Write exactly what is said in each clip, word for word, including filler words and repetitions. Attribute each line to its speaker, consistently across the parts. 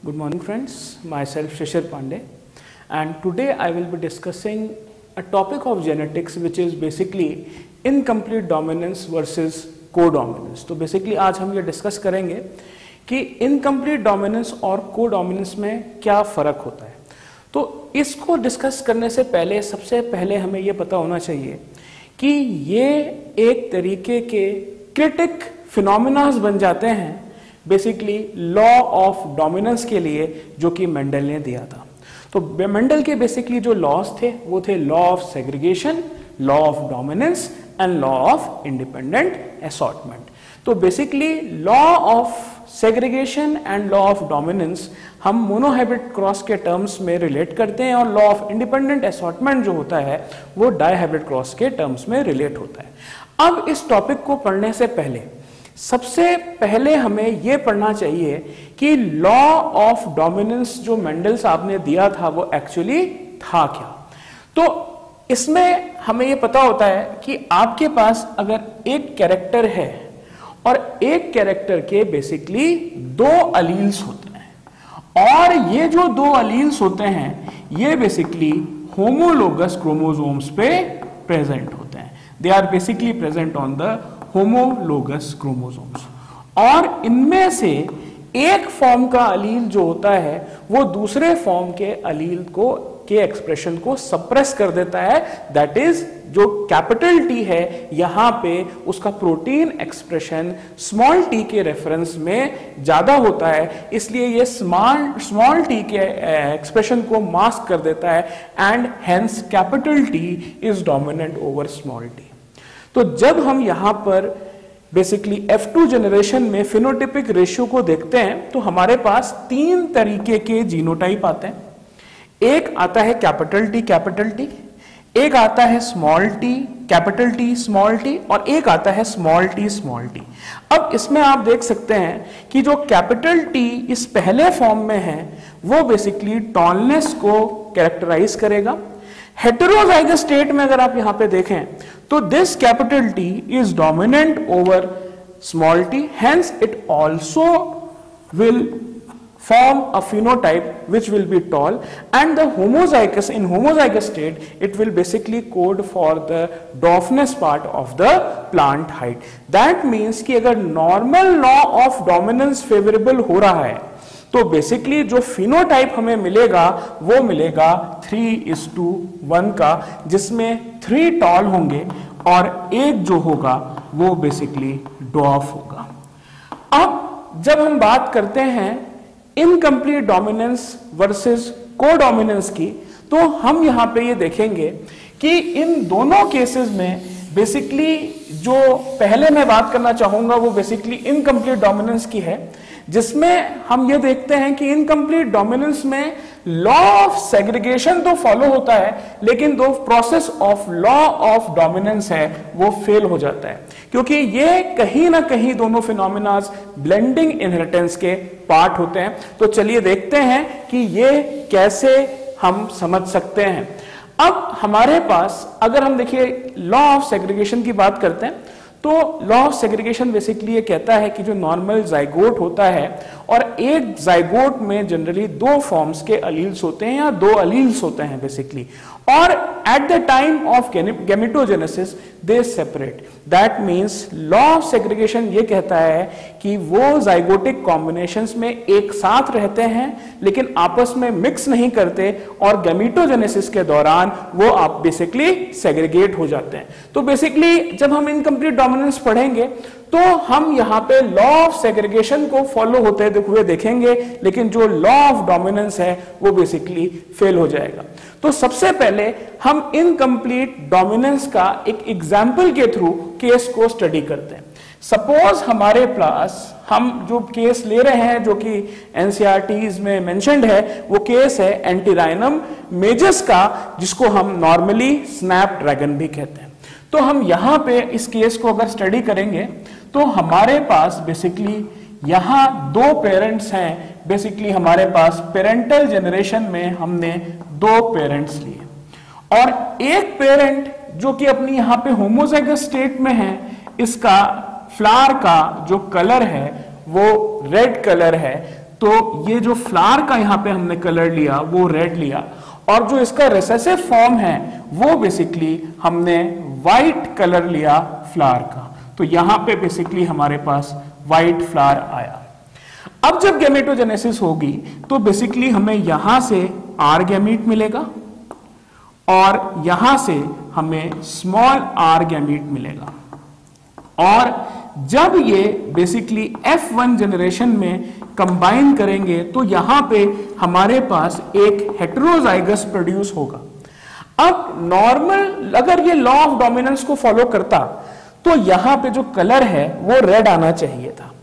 Speaker 1: Good morning friends, myself Shishir Pandey, and today I will be discussing a topic of genetics which is basically incomplete dominance versus co-dominance. तो basically आज हम ये discuss करेंगे कि incomplete dominance और co-dominance में क्या फ़र्क होता है। तो इसको डिस्कस करने से पहले सबसे पहले हमें ये पता होना चाहिए कि ये एक तरीके के क्रिटिक फिनोमिनास बन जाते हैं बेसिकली लॉ ऑफ डोमिनेंस के लिए, जो कि मेंडल ने दिया था। तो मेंडल के बेसिकली जो लॉज थे वो थे law of segregation, law of dominance and law of independent assortment. तो basically law of segregation and law of dominance हम मोनोहाइब्रिड क्रॉस के टर्म्स में रिलेट करते हैं, और लॉ ऑफ इंडिपेंडेंट असॉर्टमेंट जो होता है वो डाइहाइब्रिड क्रॉस के टर्म्स में रिलेट होता है। अब इस टॉपिक को पढ़ने से पहले सबसे पहले हमें यह पढ़ना चाहिए कि लॉ ऑफ डोमिनेंस जो मेंडल साहब ने दिया था वो एक्चुअली था क्या। तो इसमें हमें यह पता होता है कि आपके पास अगर एक कैरेक्टर है और एक कैरेक्टर के बेसिकली दो अलील्स होते हैं, और ये जो दो अलील्स होते हैं ये बेसिकली होमोलोगस क्रोमोसोम्स पे प्रेजेंट होते हैं। They are basically present on the homologous chromosomes, और इनमें से एक फॉर्म का अलील जो होता है वो दूसरे फॉर्म के अलील को के एक्सप्रेशन को सप्रेस कर देता है। दैट इज जो कैपिटल टी है यहां पे उसका प्रोटीन एक्सप्रेशन स्मॉल टी के रेफरेंस में ज्यादा होता है, इसलिए ये स्मॉल स्मॉल टी के एक्सप्रेशन को मास्क कर देता है, and hence capital T is dominant over small T. तो जब हम यहां पर बेसिकली एफ टू जनरेशन में फिनोटिपिक रेशियो को देखते हैं तो हमारे पास तीन तरीके के जीनोटाइप आते हैं। एक आता है कैपिटल टी कैपिटल टी, एक आता है small T capital T small T, और एक आता है स्मॉल टी स्मॉल टी। अब इसमें आप देख सकते हैं कि जो कैपिटल टी इस पहले फॉर्म में है वो बेसिकली टॉलनेस को कैरेक्टराइज करेगा। हेटेरोजाइगस स्टेट में अगर आप यहां पे देखें तो this capital T is dominant over small T, hence it also will form a phenotype which will be tall, and the homozygous in homozygous state it will basically code for the dwarfness part of the plant height. That means कि अगर normal law of dominance favorable हो रहा है तो basically जो phenotype हमें मिलेगा वो मिलेगा थ्री इज टू वन का, जिसमें थ्री टॉल होंगे और एक जो होगा वो बेसिकली ड्वार्फ होगा। अब जब हम बात करते हैं incomplete dominance versus codominance की, तो हम यहां पे ये देखेंगे कि इन दोनों केसेस में बेसिकली जो पहले मैं बात करना चाहूंगा वो बेसिकली इनकम्प्लीट डोमिनेंस की है, जिसमें हम ये देखते हैं कि इनकम्प्लीट डोमिनेंस में लॉ ऑफ सेग्रीगेशन तो फॉलो होता है, लेकिन दो process of law of dominance है वो फेल हो जाता है, क्योंकि ये कहीं ना कहीं दोनों फिनोमिनास ब्लेंडिंग इनहेरिटेंस के पार्ट होते हैं। तो चलिए देखते हैं कि ये कैसे हम समझ सकते हैं। अब हमारे पास अगर हम देखिए लॉ ऑफ सेग्रीगेशन की बात करते हैं तो लॉ ऑफ सेग्रीगेशन बेसिकली ये कहता है कि जो नॉर्मल जाइगोट होता है और एक जाइगोट में जनरली दो फॉर्म्स के अलील्स होते हैं या दो अलील्स होते हैं बेसिकली, और at the time of gametogenesis they separate. That means law of segregation ये कहता है कि वो जाइगोटिक कॉम्बिनेशंस में एक साथ रहते हैं लेकिन आपस में मिक्स नहीं करते, और गैमेटोजेनेसिस के दौरान वो आप बेसिकली सेग्रीगेट हो जाते हैं। तो बेसिकली जब हम इनकम्प्लीट डोमिनेंस पढ़ेंगे तो हम यहां पे लॉ ऑफ सेग्रीगेशन को फॉलो होते हुए देखेंगे, लेकिन जो लॉ ऑफ डोमिनेंस है वो बेसिकली फेल हो जाएगा। तो सबसे पहले हम इनकम्प्लीट डोमिनेंस का एक एग्जाम्पल के थ्रू केस को स्टडी करते हैं। सपोज हमारे पास हम जो केस ले रहे हैं जो कि एनसीईआरटीज में मेंशन्ड है वो केस है एंटीराइनम मेजस का, जिसको हम नॉर्मली स्नैपड्रैगन भी कहते हैं। तो हम यहां पे इस केस को अगर स्टडी करेंगे तो हमारे पास बेसिकली यहां दो पेरेंट्स हैं। बेसिकली हमारे पास पेरेंटल जनरेशन में हमने दो पेरेंट्स लिए, और एक पेरेंट जो कि अपनी यहां पे होमोजाइगस स्टेट में है, इसका फ्लावर का जो कलर है वो रेड कलर है, तो ये जो फ्लावर का यहाँ पे हमने कलर लिया वो रेड लिया, और जो इसका रिसेसिव फॉर्म है वो बेसिकली हमने व्हाइट कलर लिया फ्लावर का। तो यहां पे बेसिकली हमारे पास व्हाइट फ्लावर आया। अब जब गैमेटोजेनेसिस होगी तो बेसिकली हमें यहां से आर गैमीट मिलेगा और यहां से हमें स्मॉल आर गैमीट मिलेगा, और जब ये बेसिकली एफ वन जनरेशन में कंबाइन करेंगे तो यहां पे हमारे पास एक हेटेरोजाइगस प्रोड्यूस होगा। अब नॉर्मल अगर ये लॉ ऑफ डोमिनेंस को फॉलो करता तो यहां पे जो कलर है वो रेड आना चाहिए था,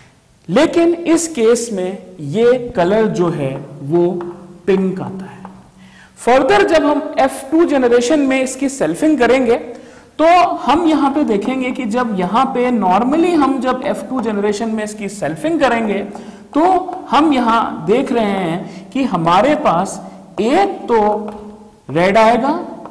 Speaker 1: लेकिन इस केस में ये कलर जो है वो पिंक आता है। फर्दर जब हम एफ टू जनरेशन में इसकी सेल्फिंग करेंगे तो हम यहां पे देखेंगे कि जब यहां पे नॉर्मली हम जब एफ टू जनरेशन में इसकी सेल्फिंग करेंगे तो हम यहां देख रहे हैं कि हमारे पास एक तो रेड आएगा,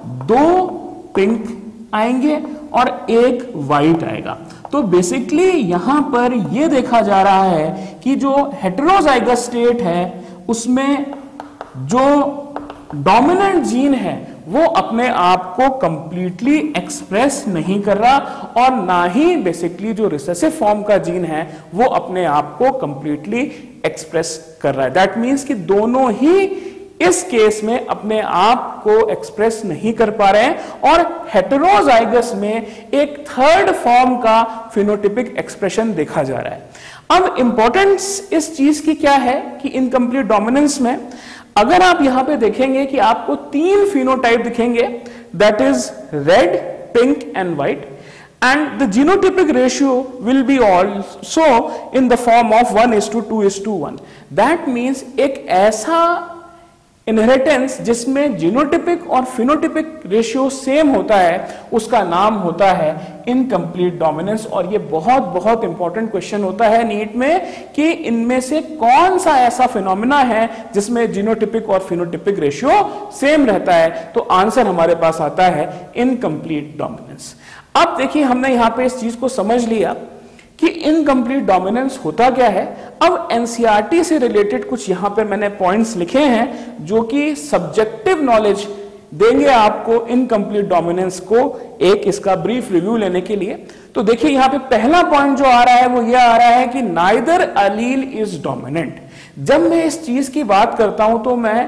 Speaker 1: दो पिंक आएंगे और एक वाइट आएगा। तो बेसिकली यहां पर यह देखा जा रहा है कि जो हेटेरोजाइगस स्टेट है उसमें जो डोमिनेंट जीन है वो अपने आप को कंप्लीटली एक्सप्रेस नहीं कर रहा, और ना ही बेसिकली जो रिसेसिव फॉर्म का जीन है वो अपने आप को कंप्लीटली एक्सप्रेस कर रहा है। दैट मीन्स कि दोनों ही इस केस में अपने आप को एक्सप्रेस नहीं कर पा रहे हैं, और हेटेरोजाइगस में एक थर्ड फॉर्म का फिनोटिपिक एक्सप्रेशन देखा जा रहा है। अब इंपॉर्टेंस इस चीज की क्या है कि इनकम्प्लीट डोमिनेंस में अगर आप यहां पे देखेंगे कि आपको तीन फिनोटाइप दिखेंगे, that is red, pink and white, and the genotypic ratio will be also in the form of one is to two is to one. That means एक ऐसा इनहेरिटेंस जिसमें जीनोटिपिक और फिनोटिपिक रेशियो सेम होता है उसका नाम होता है इनकम्प्लीट डोमिनेंस। और ये बहुत बहुत इंपॉर्टेंट क्वेश्चन होता है नीट में कि इनमें से कौन सा ऐसा फिनोमिना है जिसमें जीनोटिपिक और फिनोटिपिक रेशियो सेम रहता है। तो आंसर हमारे पास आता है इनकम्प्लीट डोमिनेंस। अब देखिए हमने यहां पे इस चीज को समझ लिया कि इनकम्प्लीट डोमिनेंस होता क्या है। अब एनसीईआरटी से रिलेटेड कुछ यहां पे मैंने पॉइंट्स लिखे हैं जो कि सब्जेक्टिव नॉलेज देंगे आपको इनकम्प्लीट डोमिनेंस को एक इसका ब्रीफ रिव्यू लेने के लिए। तो देखिए यहां पे पहला पॉइंट जो आ रहा है वो यह आ रहा है कि नाइदर अलील इज डोमिनेंट। जब मैं इस चीज की बात करता हूं तो मैं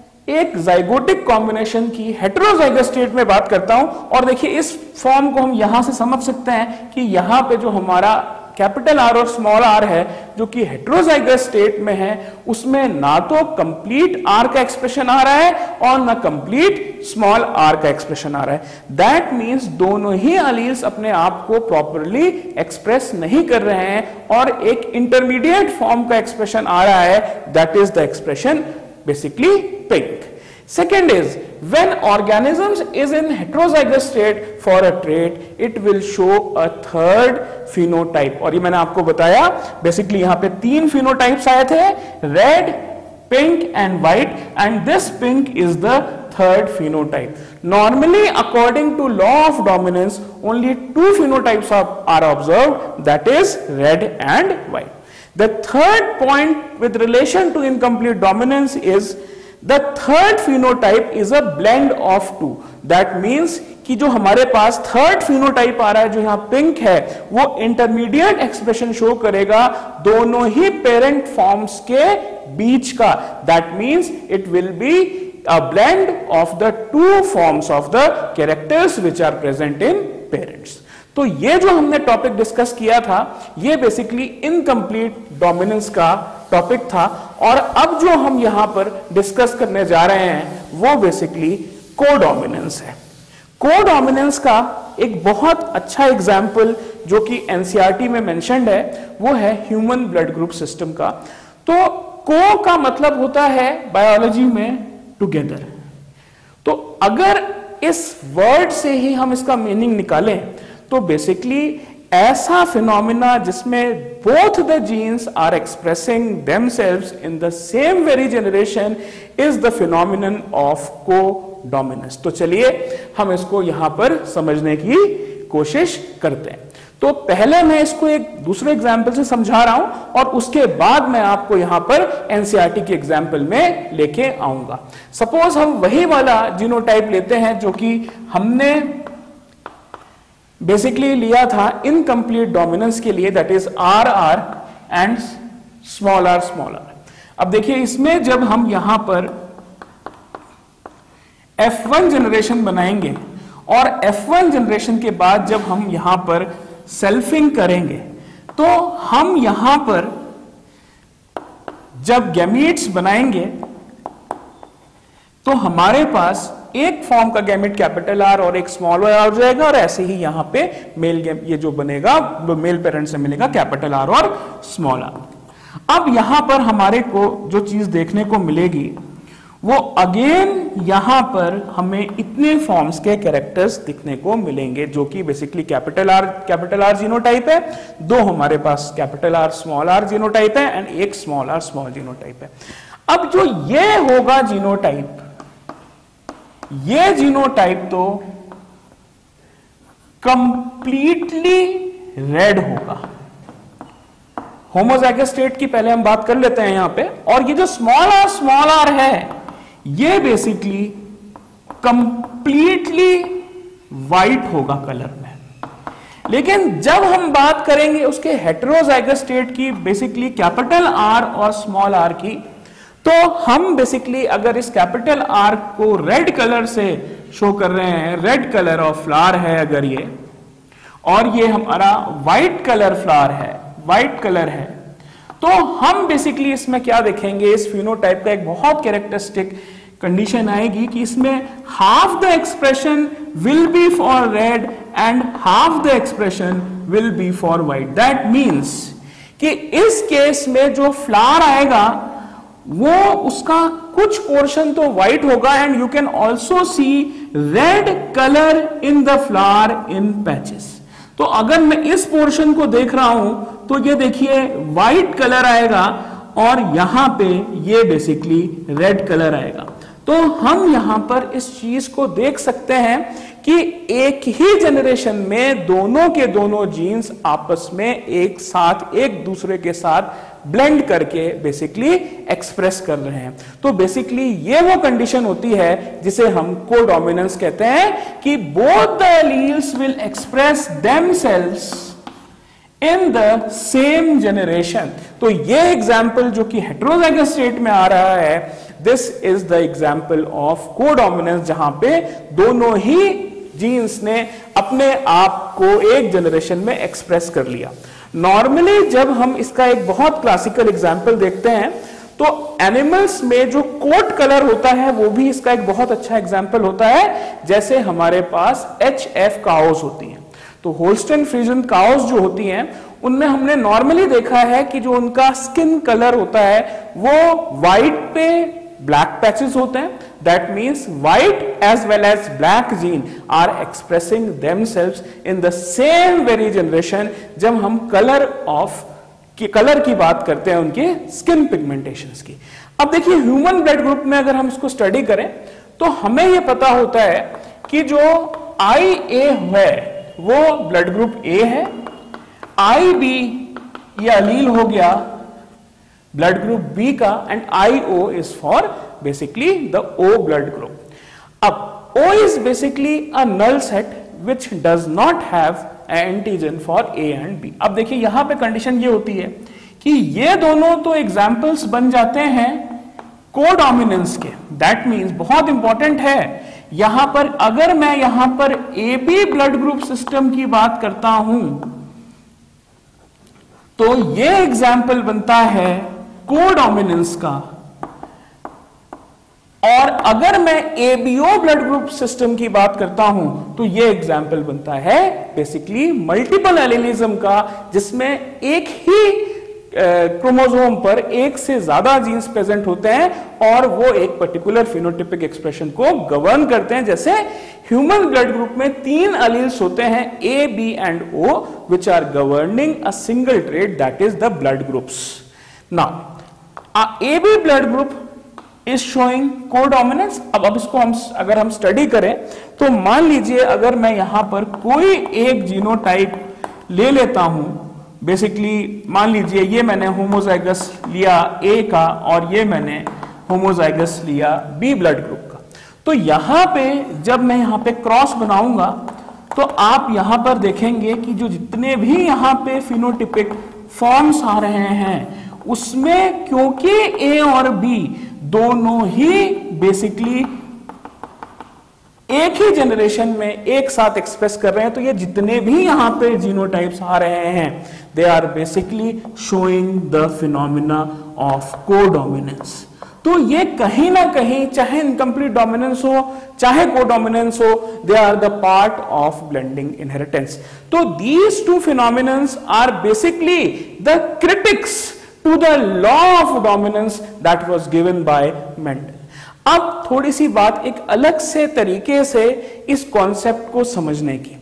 Speaker 1: एक जाइगोटिक कॉम्बिनेशन की हेटेरोजाइगस स्टेट में बात करता हूं। और देखिए इस फॉर्म को हम यहां से समझ सकते हैं कि यहां पे जो हमारा कैपिटल आर और स्मॉल आर है जो कि हेटेरोजाइगस स्टेट में है उसमें ना तो कंप्लीट आर का एक्सप्रेशन आ रहा है और ना कंप्लीट स्मॉल आर का एक्सप्रेशन आ रहा है। दैट मींस दोनों ही अलील्स अपने आप को प्रॉपरली एक्सप्रेस नहीं कर रहे हैं और एक इंटरमीडिएट फॉर्म का एक्सप्रेशन आ रहा है, that is the expression basically pink. Second is when organisms is in heterozygous state for a trait, it will show a third phenotype. और ये मैंने आपको बताया बेसिकली यहाँ पे तीन phenotypes आए थे, red, pink and white, and this pink is the third phenotype. Normally, according to law of dominance, only two phenotypes are, are observed, that is red and white. The third point with relation to incomplete dominance is the third phenotype is a blend of two. That means कि जो हमारे पास third phenotype आ रहा है जो यहाँ pink है वो intermediate expression show करेगा दोनों ही पेरेंट फॉर्म्स के बीच का। That means it will be a blend of the two forms of the characters which are present in parents. तो ये जो हमने टॉपिक डिस्कस किया था ये बेसिकली इनकम्प्लीट डोमिनेंस का टॉपिक था। और अब जो हम यहां पर डिस्कस करने जा रहे हैं वो बेसिकली कोडोमिनेंस है। कोडोमिनेंस का एक बहुत अच्छा एग्जाम्पल जो कि एनसीईआरटी में मेंशन्ड है वो है ह्यूमन ब्लड ग्रुप सिस्टम का। तो को का मतलब होता है बायोलॉजी में टुगेदर। तो अगर इस वर्ड से ही हम इसका मीनिंग निकालें तो बेसिकली ऐसा फिनोमिना जिसमें both the genes are expressing themselves in the same very generation is the phenomenon of codominance. तो चलिए हम इसको यहां पर समझने की कोशिश करते हैं। तो पहले मैं इसको एक दूसरे एग्जाम्पल से समझा रहा हूं और उसके बाद मैं आपको यहां पर एनसीईआरटी के एग्जाम्पल में लेके आऊंगा। सपोज हम वही वाला जीनोटाइप लेते हैं जो कि हमने बेसिकली लिया था इनकम्प्लीट डोमिनेंस के लिए, that is R R and small R small R. अब देखिए इसमें जब हम यहां पर एफ वन जनरेशन बनाएंगे और एफ वन जनरेशन के बाद जब हम यहां पर सेल्फिंग करेंगे तो हम यहां पर जब गैमीट्स बनाएंगे तो हमारे पास एक फॉर्म का गैमेट कैपिटल आर और एक स्मॉल आर हो जाएगा, और ऐसे ही यहां पे मेल ये जो बनेगा मेल पेरेंट से मिलेगा कैपिटल आर और स्मॉल आर। अब यहां पर हमारे को जो चीज देखने को मिलेगी वो अगेन यहां पर हमें इतने फॉर्म्स के कैरेक्टर्स दिखने को मिलेंगे जो कि basically capital R capital R genotype है, दो हमारे पास capital R small R genotype है एंड एक स्मॉल आर स्मॉल जीनोटाइप है। अब जो ये होगा जीनोटाइप, ये जीनोटाइप तो कंप्लीटली रेड होगा। होमोजाइगस स्टेट की पहले हम बात कर लेते हैं यहां पे, और ये जो स्मॉल आर स्मॉल आर है ये बेसिकली कंप्लीटली वाइट होगा कलर में। लेकिन जब हम बात करेंगे उसके हेटेरोजाइगस स्टेट की, बेसिकली कैपिटल आर और स्मॉल आर की, तो हम बेसिकली अगर इस कैपिटल आर को रेड कलर से शो कर रहे हैं, रेड कलर ऑफ फ्लावर है अगर ये, और ये हमारा व्हाइट कलर फ्लावर है, व्हाइट कलर है, तो हम बेसिकली इसमें क्या देखेंगे, इस फिनोटाइप का एक बहुत कैरेक्टरिस्टिक कंडीशन आएगी कि इसमें half the expression will be for red and half the expression will be for white. That means कि इस केस में जो फ्लावर आएगा वो उसका कुछ पोर्शन तो व्हाइट होगा and you can also see red colour in the flower in patches. तो अगर मैं इस पोर्शन को देख रहा हूं तो ये देखिए व्हाइट कलर आएगा और यहां पे ये बेसिकली रेड कलर आएगा। तो हम यहां पर इस चीज को देख सकते हैं कि एक ही जनरेशन में दोनों के दोनों जीन्स आपस में एक साथ एक दूसरे के साथ ब्लेंड करके बेसिकली एक्सप्रेस कर रहे हैं। तो बेसिकली ये वो कंडीशन होती है जिसे हम कोडोमिनेंस कहते हैं कि both the alleles will express themselves in the same generation. तो ये एग्जाम्पल जो कि हेटेरोजाइगस स्टेट में आ रहा है, this is the example of codominance, जहां पे दोनों ही जीन्स ने अपने आप को एक जनरेशन में एक्सप्रेस कर लिया। नॉर्मली जब हम इसका एक बहुत क्लासिकल एग्जाम्पल देखते हैं तो एनिमल्स में जो कोट कलर होता है वो भी इसका एक बहुत अच्छा एग्जाम्पल होता है। जैसे हमारे पास एच एफ काउस होती हैं, तो होल्स्टेन फ्रीजियन काउस जो होती हैं उनमें हमने नॉर्मली देखा है कि जो उनका स्किन कलर होता है वो व्हाइट पे ब्लैक पैचेस होते हैं। That means white as well as black gene are expressing themselves in the same very generation जब हम कलर ऑफ की कलर की बात करते हैं उनके स्किन पिगमेंटेशंस की। अब देखिए ह्यूमन ब्लड ग्रुप में अगर हम इसको स्टडी करें तो हमें यह पता होता है कि जो आई ए है वो ब्लड ग्रुप ए है, आई बी ये अलील हो गया ब्लड ग्रुप बी का, and I O is for basically the O blood group. अब O is basically a null set which does not have antigen for A and B. अब देखिए यहां पे कंडीशन ये होती है कि ये दोनों तो एग्जाम्पल्स बन जाते हैं कोडोमिनेंस के। दैट मीन्स बहुत इंपॉर्टेंट है यहां पर, अगर मैं यहां पर A B blood group system की बात करता हूं तो ये एग्जाम्पल बनता है कोडोमिनेंस का, और अगर मैं एबीओ ब्लड ग्रुप सिस्टम की बात करता हूं तो यह एग्जाम्पल बनता है बेसिकली मल्टीपल एलिलिज्म का, जिसमें एक ही क्रोमोसोम पर एक से ज्यादा जीन्स प्रेजेंट होते हैं और वो एक पर्टिकुलर फिनोटिपिक एक्सप्रेशन को गवर्न करते हैं। जैसे ह्यूमन ब्लड ग्रुप में तीन अलील्स होते हैं A B and O which are governing a single trait, that is the blood groups. Now A B blood group is showing codominance. अब अब इसको हम अगर हम स्टडी करें तो मान लीजिए अगर मैं यहां पर कोई एक जीनोटाइप ले लेता हूं, बेसिकली मान लीजिए ये मैंने होमोजाइगस लिया ए का और ये मैंने होमोजाइगस लिया बी ब्लड ग्रुप का, तो यहां पे जब मैं यहां पे क्रॉस बनाऊंगा तो आप यहां पर देखेंगे कि जो जितने भी यहां पे फिनोटिपिक फॉर्म्स आ रहे हैं उसमें क्योंकि ए और बी दोनों ही बेसिकली एक ही जनरेशन में एक साथ एक्सप्रेस कर रहे हैं, तो ये जितने भी यहां पे जीनोटाइप्स आ रहे हैं they are basically showing the phenomena of codominance. तो ये कहीं ना कहीं चाहे इनकम्प्लीट डोमिनेंस हो चाहे कोडोमिनेंस हो, they are the part of blending inheritance. तो these two phenomenons are basically the critics to the law of dominance that was given by Mendel. अब थोड़ी सी बात एक अलग से तरीके से इस कॉन्सेप्ट को समझने की।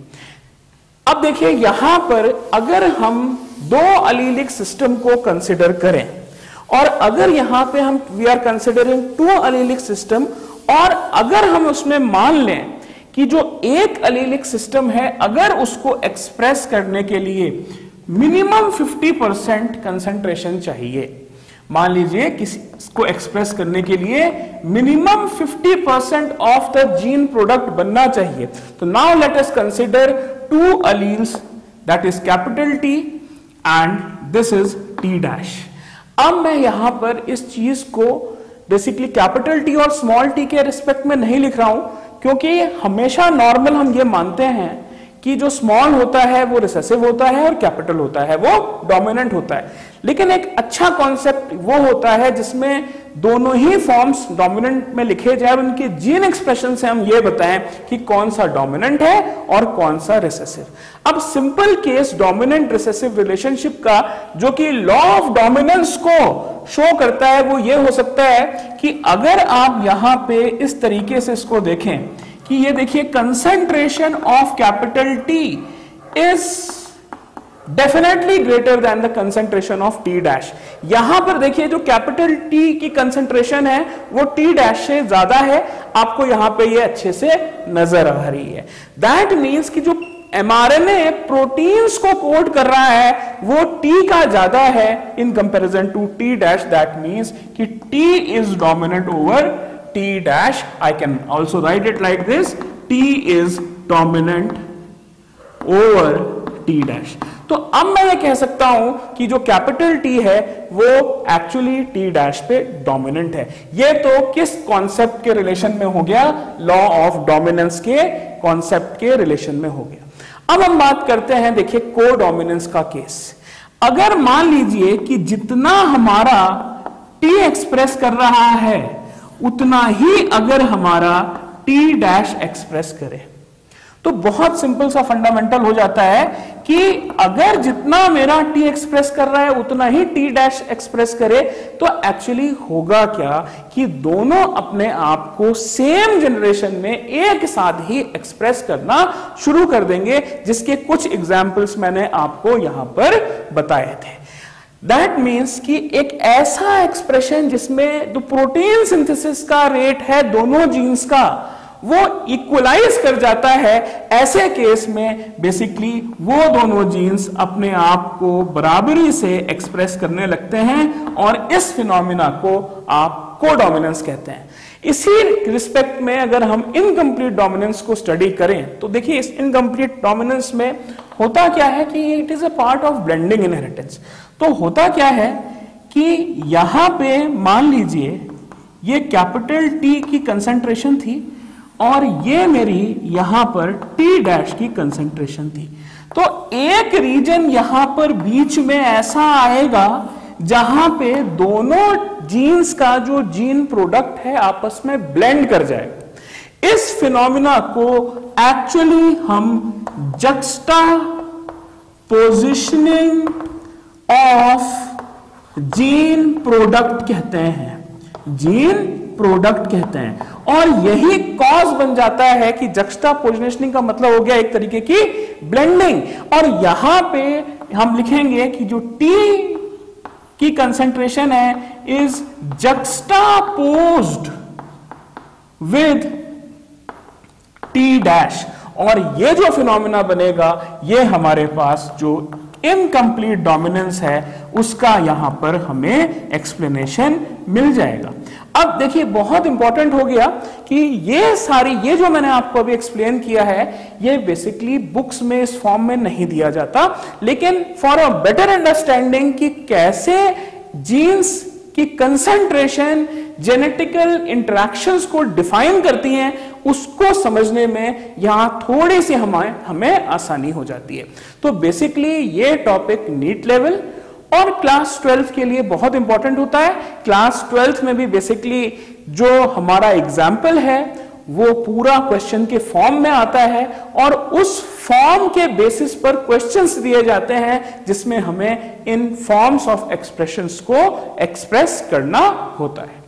Speaker 1: अब देखिए यहां पर अगर हम दो अलीलिक सिस्टम को कंसिडर करें और अगर यहां पे हम we are considering two allelic system, और अगर हम उसमें मान लें कि जो एक अलीलिक सिस्टम है अगर उसको एक्सप्रेस करने के लिए मिनिमम फिफ्टी परसेंट कंसेंट्रेशन चाहिए, मान लीजिए किसी को एक्सप्रेस करने के लिए minimum fifty percent of the gene product बनना चाहिए, तो now let us consider two alleles that is capital T and this is T dash. अब मैं यहां पर इस चीज को बेसिकली कैपिटल टी और स्मॉल टी के रिस्पेक्ट में नहीं लिख रहा हूं, क्योंकि हमेशा नॉर्मल हम ये मानते हैं कि जो स्मॉल होता है वो रिसेसिव होता है और कैपिटल होता है वो डोमिनेंट होता है। लेकिन एक अच्छा कॉन्सेप्ट वो होता है जिसमें दोनों ही फॉर्म्स डोमिनेंट में लिखे जाए और उनके जीन एक्सप्रेशन से हम ये बताएं कि कौन सा डोमिनेंट है और कौन सा रिसेसिव। अब simple case dominant recessive relationship का जो कि लॉ ऑफ डोमिनेंस को शो करता है वो ये हो सकता है कि अगर आप यहां पे इस तरीके से इसको देखें कि ये देखिए concentration of capital T is definitely greater than the concentration of T dash. यहां पर देखिए जो कैपिटल टी की कंसेंट्रेशन है वो टी डैश से ज्यादा है, आपको यहां पे ये अच्छे से नजर आ रही है। दैट मींस कि जो एमआरएनए प्रोटीन्स को कोड कर रहा है वो टी का ज्यादा है in comparison to T dash. That means कि T is dominant over T dash. I can also write it like this: T is dominant over T dash. तो अब मैं ये कह सकता हूं कि जो कैपिटल T है वो एक्चुअली T डैश पे डोमिनेंट है। ये तो किस कॉन्सेप्ट के रिलेशन में हो गया? लॉ ऑफ डोमिनेंस के कॉन्सेप्ट के रिलेशन में हो गया। अब हम बात करते हैं, देखिए को डोमिनेंस का केस। अगर मान लीजिए कि जितना हमारा T एक्सप्रेस कर रहा है उतना ही अगर हमारा T डैश एक्सप्रेस करे, तो बहुत सिंपल सा फंडामेंटल हो जाता है कि अगर जितना मेरा T एक्सप्रेस कर रहा है उतना ही T डैश एक्सप्रेस करे, तो एक्चुअली होगा क्या कि दोनों अपने आप को सेम जनरेशन में एक साथ ही एक्सप्रेस करना शुरू कर देंगे, जिसके कुछ एग्जाम्पल्स मैंने आपको यहां पर बताए थे। दैट मीन्स कि एक ऐसा एक्सप्रेशन जिसमें जो प्रोटीन सिंथेसिस का रेट है दोनों जीन्स का वो इक्वलाइज कर जाता है, ऐसे केस में बेसिकली वो दोनों जीन्स अपने आप को बराबरी से एक्सप्रेस करने लगते हैं और इस फिनोमिना को आप कोडोमिनेंस कहते हैं। इसी रिस्पेक्ट में अगर हम इनकम्प्लीट डोमिनेंस को स्टडी करें तो देखिए इस इनकम्प्लीट डोमिनेंस में होता क्या है कि it is a part of blending inheritance. तो होता क्या है कि यहां पे मान लीजिए ये कैपिटल टी की कंसंट्रेशन थी और ये मेरी यहां पर टी डैश की कंसंट्रेशन थी, तो एक रीजन यहां पर बीच में ऐसा आएगा जहां पे दोनों जीन्स का जो जीन प्रोडक्ट है आपस में ब्लेंड कर जाएगा। इस फिनोमिना को एक्चुअली हम juxtapositioning of gene product कहते हैं, जीन प्रोडक्ट कहते हैं। और यही कॉज बन जाता है कि जक्स्टा पोजिशनिंग का मतलब हो गया एक तरीके की ब्लेंडिंग। और यहां पे हम लिखेंगे कि जो टी की कंसेंट्रेशन है is juxtaposed with T dash, और ये जो फिनोमेना बनेगा ये हमारे पास जो इनकम्प्लीट डोमिनेंस है उसका यहां पर हमें एक्सप्लेनेशन मिल जाएगा। अब देखिए बहुत इंपॉर्टेंट हो गया कि ये सारी ये जो मैंने आपको अभी एक्सप्लेन किया है ये बेसिकली बुक्स में इस फॉर्म में नहीं दिया जाता, लेकिन फॉर अ बेटर अंडरस्टैंडिंग कि कैसे जीन्स की कंसंट्रेशन जेनेटिकल इंटरैक्शंस को डिफाइन करती हैं उसको समझने में यहां थोड़ी सी हमें हमें आसानी हो जाती है। तो बेसिकली ये टॉपिक नीट लेवल और क्लास ट्वेल्थ के लिए बहुत इंपॉर्टेंट होता है। क्लास ट्वेल्थ में भी बेसिकली जो हमारा एग्जाम्पल है वो पूरा क्वेश्चन के फॉर्म में आता है और उस फॉर्म के बेसिस पर क्वेश्चंस दिए जाते हैं जिसमें हमें इन फॉर्म्स ऑफ एक्सप्रेशंस को एक्सप्रेस करना होता है।